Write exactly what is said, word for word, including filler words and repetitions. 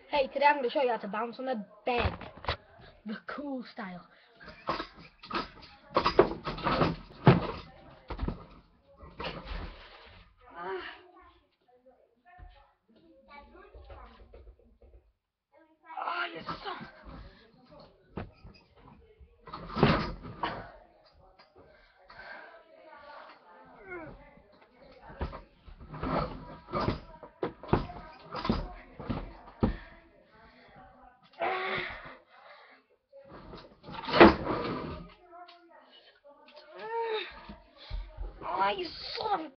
Hey, today I'm going to show you how to bounce on a bed. The cool style. Oh, yes. Oh, you